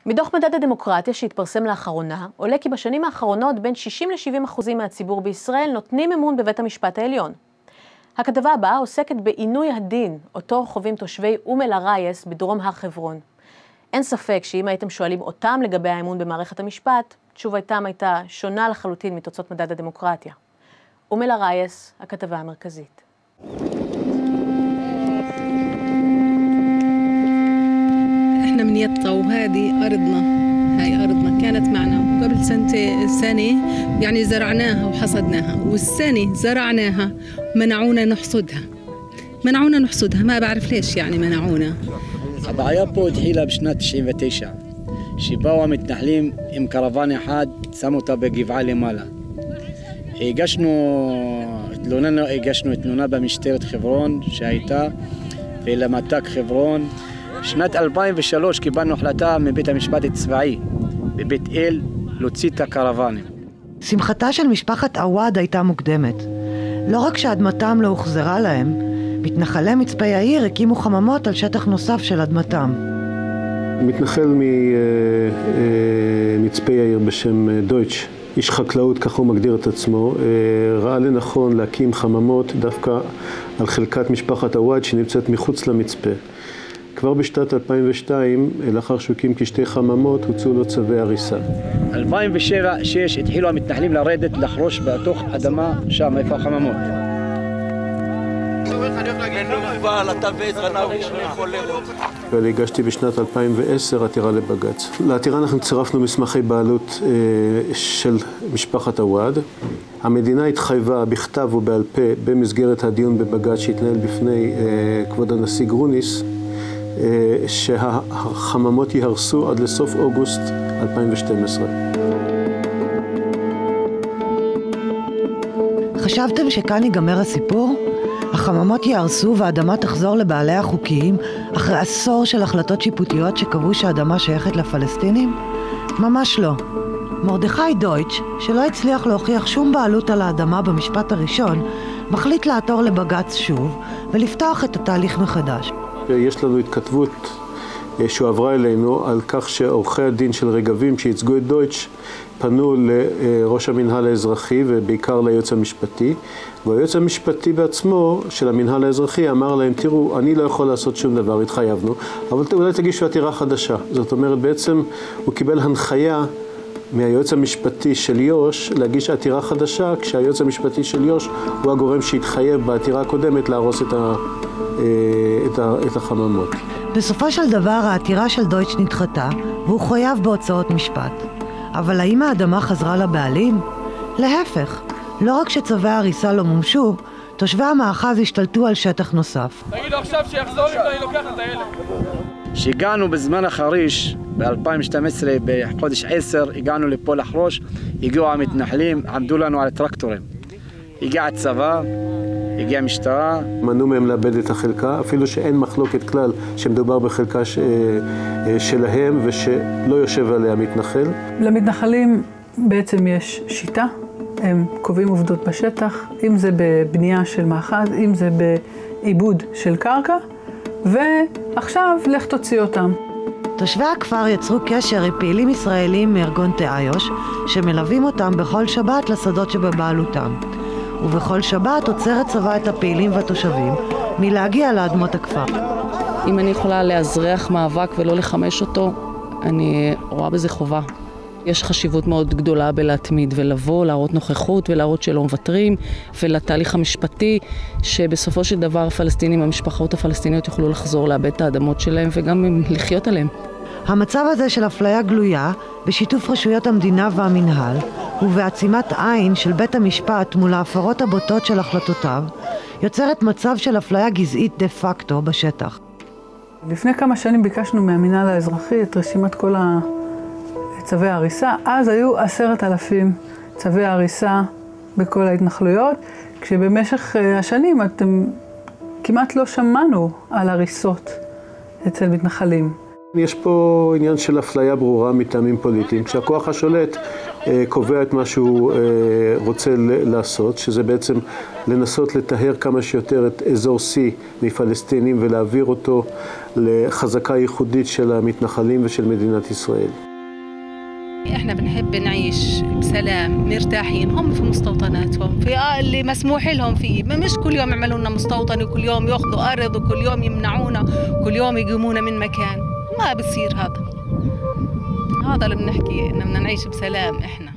מדוח מדד הדמוקרטיה שהתפרסם לאחרונה, עולה כי בשנים האחרונות בין 60% ל-70% מהציבור בישראל נותנים אמון בבית המשפט העליון. הכתבה הבאה עוסקת בעינוי הדין, אותו חווים תושבי אל-עראיס בדרום הר חברון. אין ספק שאם הייתם שואלים אותם לגבי האמון במערכת המשפט, תשובתם הייתה שונה לחלוטין מתוצאות מדד הדמוקרטיה. אל-עראיס, הכתבה המרכזית. احنا من يطا وهذه ارضنا، هاي ارضنا كانت معنا وقبل سنه يعني زرعناها وحصدناها، والسنه زرعناها منعونا نحصدها ما بعرف ليش يعني منعونا. הבעיה פה התחילה בשנת 99, שבאו המתנחלים עם קרוון אחד, שמו אותה בגבעה למעלה. הגשנו תלונה במשטרת חברון שהייתה, ולמת"ק חברון. שנת 2003 קיבלנו החלטה מבית המשפט הצבאי בבית אל להוציא את הקרוונים. שמחתה של משפחת עוואד הייתה מוקדמת. לא רק שאדמתם לא הוחזרה להם, מתנחלי מצפה יאיר הקימו חממות על שטח נוסף של אדמתם. מתנחל מצפה יאיר בשם דויטש, איש חקלאות, כך הוא מגדיר את עצמו, ראה לנכון להקים חממות דווקא על חלקת משפחת עוואד שנמצאת מחוץ למצפה. כבר בשנת 2002, לאחר שהוא הקים כשתי חממות, הוצאו לו צווי הריסה. 2007-2006 התחילו המתנחלים לרדת לחרוש בתוך אדמה שם, איפה החממות. והגשתי בשנת 2010 עתירה לבג"ץ. לעתירה אנחנו צירפנו מסמכי בעלות של משפחת עוואד. המדינה התחייבה בכתב ובעל פה במסגרת הדיון בבג"ץ שהתנהל בפני כבוד הנשיא גרוניס, שהחממות יהרסו עד לסוף אוגוסט 2012. חשבתם שכאן ייגמר הסיפור? החממות יהרסו והאדמה תחזור לבעלי החוקיים אחרי עשור של החלטות שיפוטיות שקבעו שהאדמה שייכת לפלסטינים? ממש לא. מרדכי דויטש, שלא הצליח להוכיח שום בעלות על האדמה במשפט הראשון, מחליט לעתור לבג"ץ שוב ולפתוח את התהליך מחדש. יש לנו התכתבות שהועברה אלינו על כך שעורכי הדין של רגבים שייצגו את דויטש פנו לראש המנהל האזרחי ובעיקר ליועץ המשפטי, והיועץ המשפטי בעצמו של המנהל האזרחי אמר להם, תראו, אני לא יכול לעשות שום דבר, התחייבנו, אבל אולי תגישו עתירה חדשה. זאת אומרת, בעצם הוא קיבל הנחיה מהיועץ המשפטי של יו"ש להגיש עתירה חדשה, כשהיועץ המשפטי של יו"ש הוא הגורם שהתחייב בעתירה הקודמת להרוס את החממות. בסופו של דבר העתירה של דויטש נדחתה והוא חויב בהוצאות משפט. אבל האם האדמה חזרה לבעלים? להפך, לא רק שצווי ההריסה לא מומשו, תושבי המאחז השתלטו על שטח נוסף. תגידו עכשיו שיחזור לי ואני לוקח את הילד. שהגענו בזמן החריש, ב-2012, בחודש 10, הגענו לפה לחרוש, הגיעו המתנחלים, עמדו לנו על הטרקטורים. הגיע הצבא, הגיעה המשטרה. מנעו מהם לאבד את החלקה, אפילו שאין מחלוקת כלל שמדובר בחלקה שלהם ושלא יושב עליה מתנחל. למתנחלים בעצם יש שיטה, הם קובעים עובדות בשטח, אם זה בבנייה של מאחז, אם זה בעיבוד של קרקע, ועכשיו לך תוציא אותם. תושבי הכפר יצרו קשר עם פעילים ישראלים מארגון תאיוש, שמלווים אותם בכל שבת לשדות שבבעלותם. ובכל שבת עוצרת צבא את הפעילים והתושבים מלהגיע לאדמות הכפר. אם אני יכולה להזריח מאבק ולא לחמש אותו, אני רואה בזה חובה. יש חשיבות מאוד גדולה בלהתמיד ולבוא, להראות נוכחות ולהראות שלא מוותרים, ולתהליך המשפטי שבסופו של דבר הפלסטינים, המשפחות הפלסטיניות יוכלו לחזור לאבד את האדמות שלהם וגם לחיות עליהם. המצב הזה של אפליה גלויה, בשיתוף רשויות המדינה והמנהל, ובעצימת עין של בית המשפט מול ההפרות הבוטות של החלטותיו, יוצרת מצב של אפליה גזעית דה פקטו בשטח. לפני כמה שנים ביקשנו מהמנהל האזרחי את רשימת כל צווי ההריסה. אז היו 10,000 צווי ההריסה בכל ההתנחלויות, כשבמשך השנים כמעט לא שמענו על הריסות אצל מתנחלים. יש פה עניין של אפליה ברורה מטעמים פוליטיים. כשהכוח השולט קובע את מה שהוא רוצה לעשות, שזה בעצם לנסות לטהר כמה שיותר את אזור C מפלסטינים ולהעביר אותו לחזקה ייחודית של המתנחלים ושל מדינת ישראל. احنا بنحب نعيش بسلام مرتاحين هم في مستوطناتهم في اللي مسموح لهم فيه، مش كل يوم يعملوا لنا مستوطن وكل يوم ياخذوا ارض وكل يوم يمنعونا وكل يوم يقومونا من مكان، ما بصير هذا اللي بنحكي انه بدنا نعيش بسلام احنا.